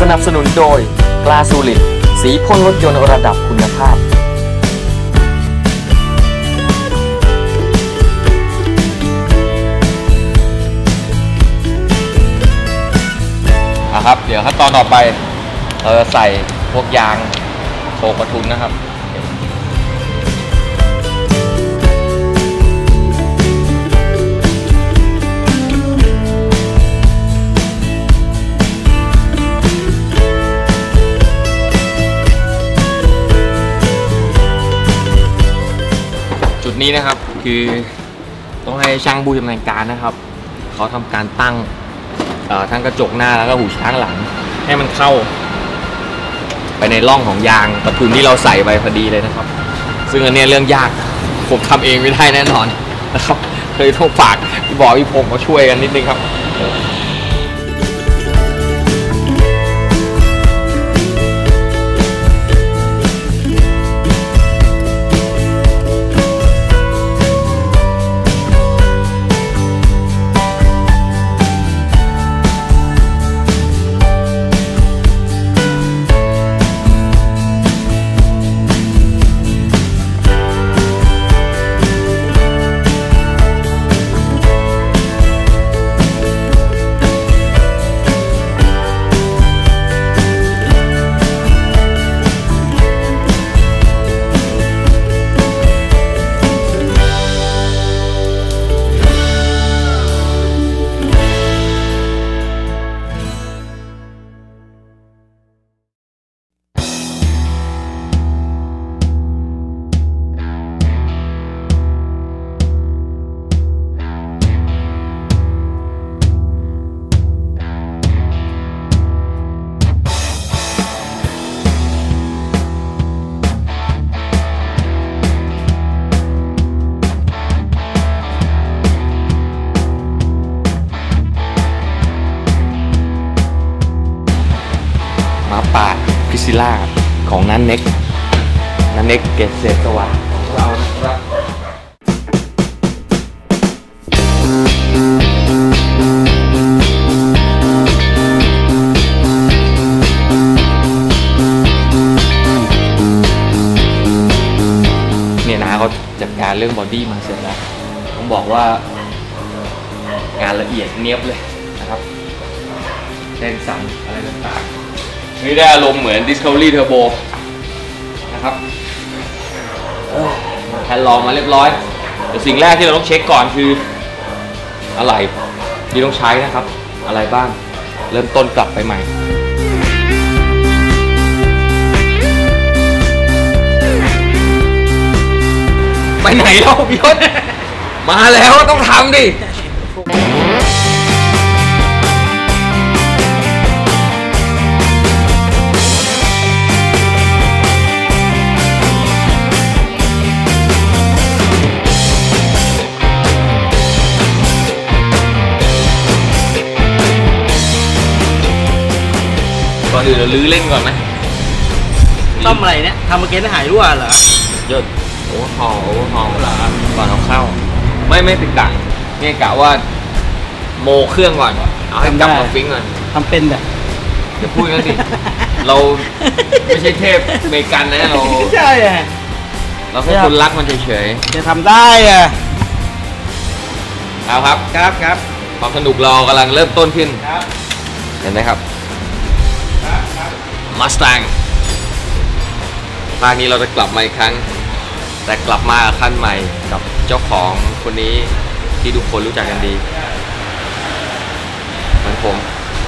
นับสนุนโดยกลาสูลิดสีพ่นรถยนต์ระดับคุณภาพครับเดี๋ยวขั้นตอนต่อไปเราจะใส่พวกยางโชกประทุนนะครับจุดนี้นะครับคือต้องให้ช่างผู้ชำนาญการนะครับเขาทำการตั้งทั้งกระจกหน้าแล้วก็หูช้างหลังให้มันเข้าไปในร่องของยางประทุนที่เราใส่ไปพอดีเลยนะครับซึ่งอันนี้เรื่องยากผมทำเองไม่ได้แน่นอนนะครับเลยต้องฝากพี่บอยพี่พงษ์มาช่วยกันนิดนึงครับป่าพิซิล่าของนันเน็กเกษตรสวัสดิ์ของเรานะครับเนี่ยนะเขาจัดการเรื่องบอดี้มาเสร็จแล้วต้องบอกว่างานละเอียดเนียบเลยนะครับเส้นสันอะไรต่างๆนี่ได้อารมณ์เหมือน Discovery Turbo นะครับแพนลองมาเรียบร้อยแต่สิ่งแรกที่เราต้องเช็คก่อนคืออะไรที่ต้องใช้นะครับอะไรบ้างเริ่มต้นกลับไปใหม่ไปไหนแล้วพี่ยศมาแล้วต้องทำดิก่อนอื่นเราลื้อเล่นก่อนไหมซ่อมอะไรเนี่ยทำมาเกณฑ์หายรั่วเหรอเยอะโอ้หอเหรอก่อนเอาเข้าไม่ติดดังนี่กะว่าโมเครื่องก่อนเอาให้กลับมาฟิ้งก่อนทำเป็นแบบจะพูดกันสิเราไม่ใช่เทพเมกันนะเราใช่เราแค่คนรักมันเฉยๆจะทำได้เอาครับความสนุกเรากำลังเริ่มต้นขึ้นเห็นไหมครับMustang ภาคนี้เราจะกลับมาอีกครั้งแต่กลับมาขั้นใหม่กับเจ้าของคนนี้ที่ทุกคนรู้จักกันดีเหมือนผม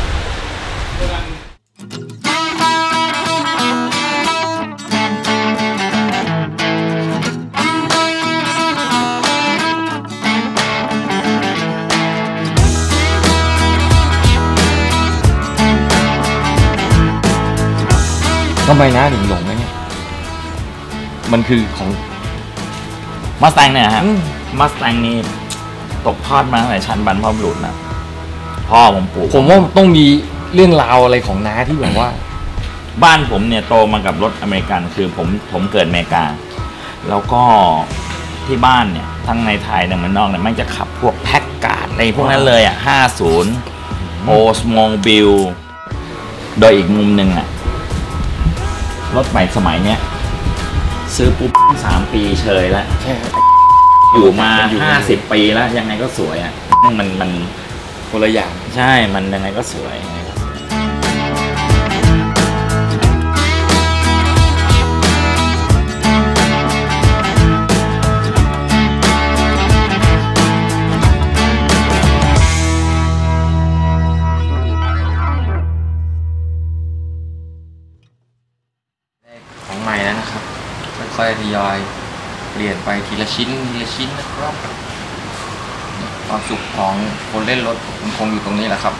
ทำไมนะถึงหลงเนี่ยมันคือของมัสแตงเนี่ยฮะมัสแตงนี่ตกทอดมาตั้งแต่ชั้นบรรพบุรุษนะพ่อผมปลูกผมว่าต้องมีเรื่องราวอะไรของน้าที่แบบว่าบ้านผมเนี่ยโตมากับรถอเมริกันคือผมเกิดอเมริกาแล้วก็ที่บ้านเนี่ยทั้งในไทยและเมืองนอกเนี่ยมันจะขับพวกแพ็กการ์ดอะไรพวกนั้นเลย50โอสโมบิลโดยอีกมุมหนึ่งอะรถใหม่สมัยเนี้ยซื้อปุ๊บ3 ปีเชยแล้วใช่ครับอยู่มา50 ปีแล้วยังไงก็สวยอ่ะมันคนละอย่างใช่มันยังไงก็สวยยังไงก็สวยของใหม่แล้วนะครับค่อยๆทยอยเปลี่ยนไปทีละชิ้นนะครับความสุขของคนเล่นรถมันคงอยู่ตรงนี้แหละครับ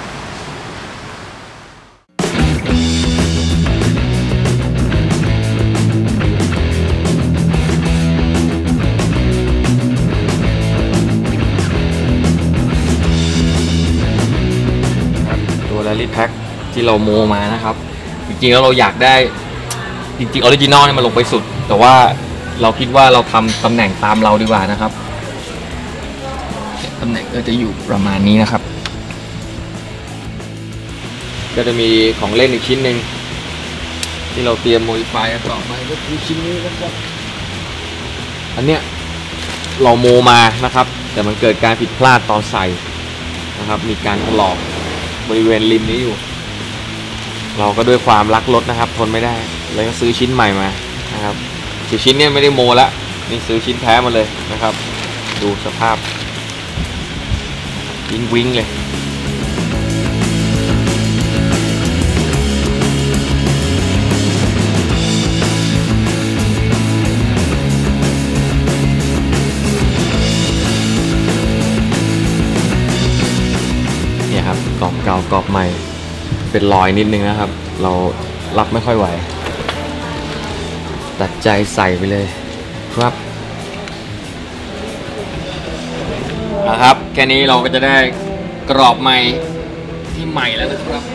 ตัวแรลลี่แพ็คที่เราโมมานะครับจริงๆแล้วเราอยากได้จริงๆออริจินอลเนี่ยมันลงไปสุดแต่ว่าเราคิดว่าเราทำตำแหน่งตามเราดีกว่านะครับตำแหน่งก็จะอยู่ประมาณนี้นะครับก็จะมีของเล่นอีกชิ้นหนึ่งที่เราเตรียมโมดิฟายต่อไปก็คือชิ้นนี้นะครับอันเนี้ยเราโมมานะครับแต่มันเกิดการผิดพลาดตอนใส่นะครับมีการถลอกบริเวณริมนี้อยู่เราก็ด้วยความรักรถนะครับทนไม่ได้เลยก็ซื้อชิ้นใหม่มานะครับชิ้นนี้ไม่ได้โมละนี่ซื้อชิ้นแท้มาเลยนะครับดูสภาพวิ้งเลยเนี่ยครับกรอบเก่ากรอบใหม่เป็นรอยนิดนึงนะครับเรารับไม่ค่อยไหวตัดใจใส่ไปเลยครับนะครับแค่นี้เราก็จะได้กรอบใหม่ที่ใหม่แล้วนะครับ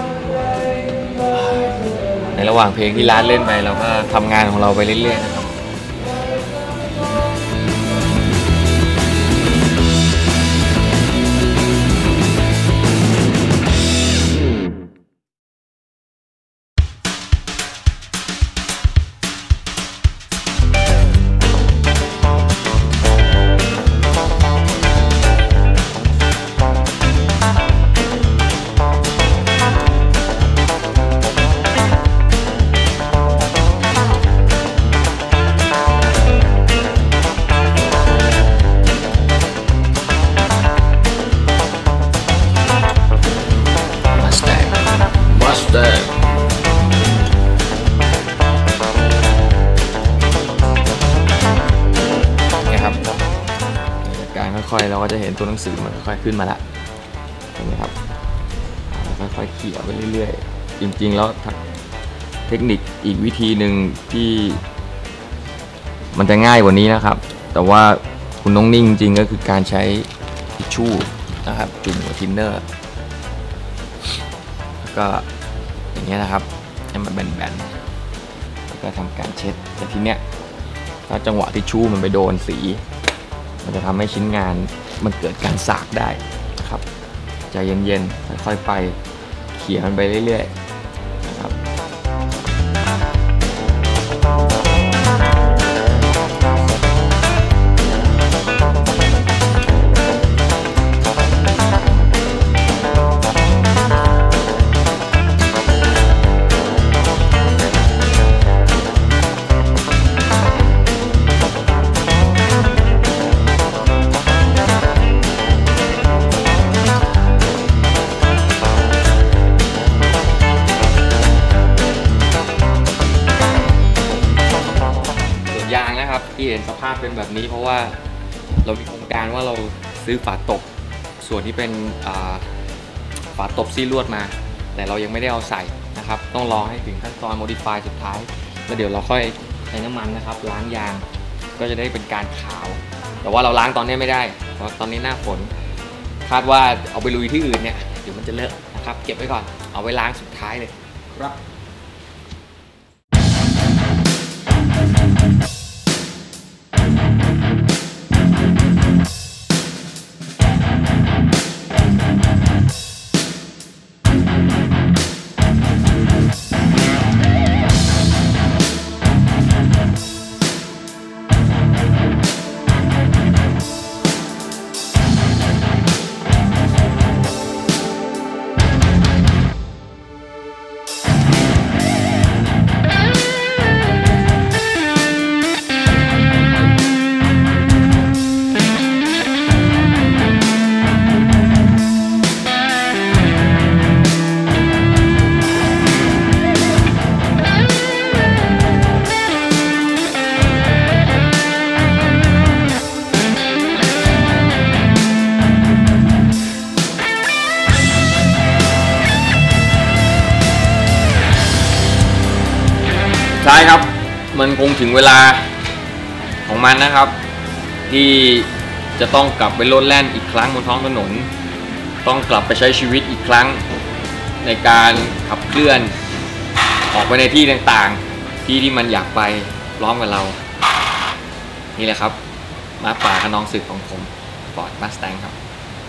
ในระหว่างเพลงที่ร้านเล่นไปเราก็ทำงานของเราไปเรื่อยๆนะครับค่อยๆเราก็จะเห็นตัวหนังสือมันค่อยๆขึ้นมาละเห็นไหมครับค่อยๆเขี่ยไปเรื่อยๆจริงๆแล้วเทคนิคอีกวิธีหนึ่งที่มันจะง่ายกว่านี้นะครับแต่ว่าคุณต้องนิ่งจริงก็คือการใช้ทิชชู่นะครับจุ่มกับทินเนอร์แล้วก็อย่างเงี้ยนะครับให้มันแบนๆแล้วก็ทำการเช็ดแต่ทีเนี้ยถ้าจังหวะทิชชู่มันไปโดนสีมันจะทำให้ชิ้นงานมันเกิดการสากได้นะครับใจเย็นๆค่อยๆไปเขี่ยมันไปเรื่อยๆนะครับที่เห็นสภาพเป็นแบบนี้เพราะว่าเรามีโครงการว่าเราซื้อฝาตบส่วนที่เป็นฝาตบซี่ลวดมาแต่เรายังไม่ได้เอาใส่นะครับต้องรอให้ถึงขั้นตอน modify สุดท้ายแล้วเดี๋ยวเราค่อยใช้น้ำมันนะครับล้างยางก็จะได้เป็นการขาวแต่ว่าเราล้างตอนนี้ไม่ได้เพราะตอนนี้หน้าฝนคาดว่าเอาไปลุยที่อื่นเนี่ยเดี๋ยวมันจะเลอะนะครับเก็บไว้ก่อนเอาไว้ล้างสุดท้ายเลยครับท้ายครับมันคงถึงเวลาของมันนะครับ ที่จะต้องกลับไปโลดแล่นอีกครั้งบนท้องถนนต้องกลับไปใช้ชีวิตอีกครั้งในการขับเคลื่อนออกไปในที่ต่างๆที่มันอยากไปพร้อมกับเรานี่แหละครับม้าป่าขนองศึกของผมฟอร์ดมัสแตงครับ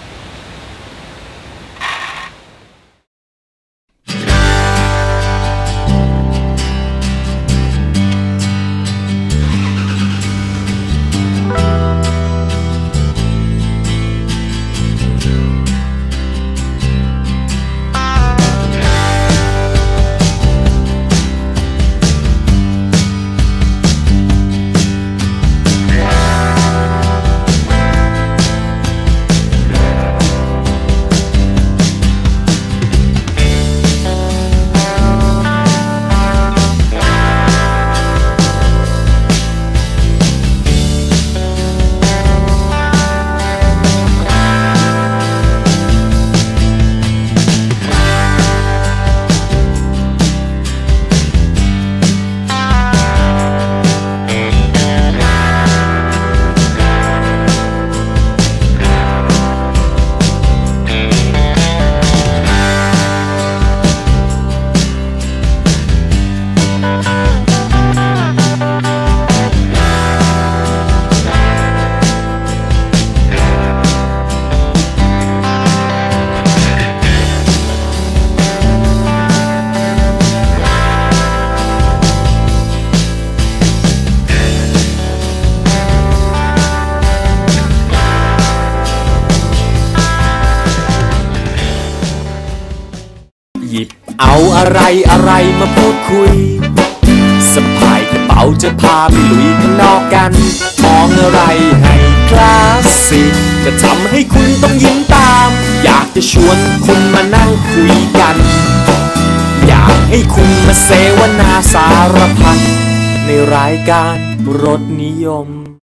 หยิบเอาอะไรมาพูดคุยสะพายกระเป๋าจะพาไปลุยข้างนอกกันมองอะไรให้คลาสสิกจะทำให้คุณต้องยิ้มตามอยากจะชวนคุณมานั่งคุยกันอยากให้คุณมาเสวนาสารพัดในรายการรสนิยม